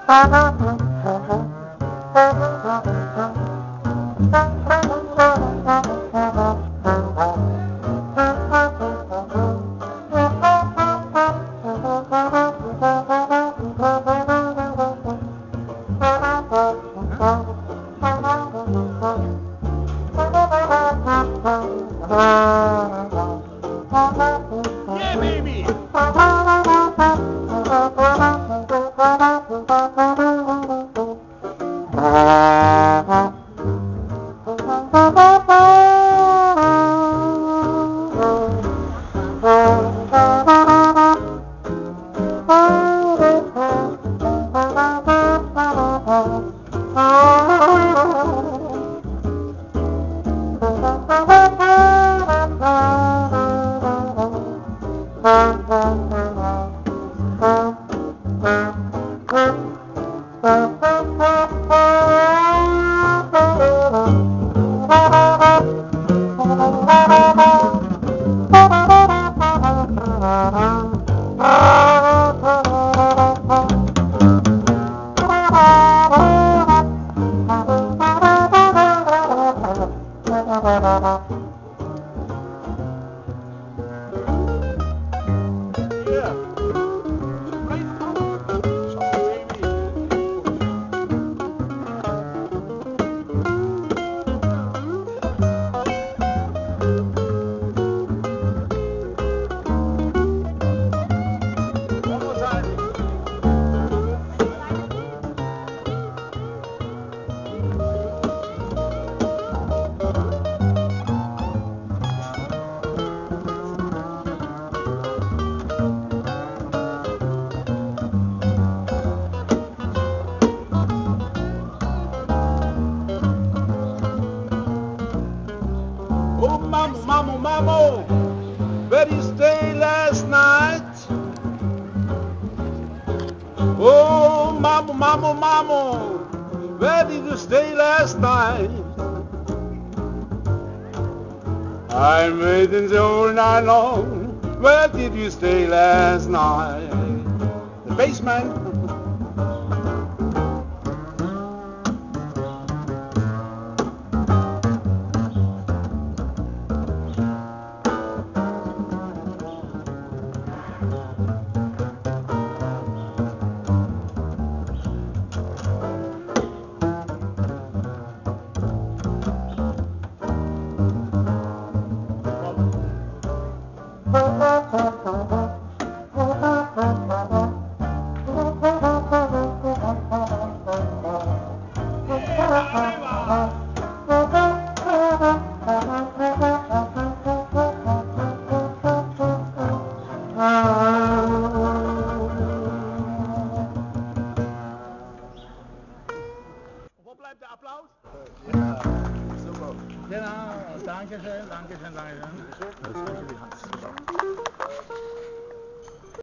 Yeah, baby! Oh, mama, mama, mama, where did you stay last night? Oh, mama, mama, mama, where did you stay last night? I'm waiting all night long. Where did you stay last night? The basement. Wo bleibt der Applaus? Ja, super. Genau, danke schön, danke schön, danke schön. Schön. Super.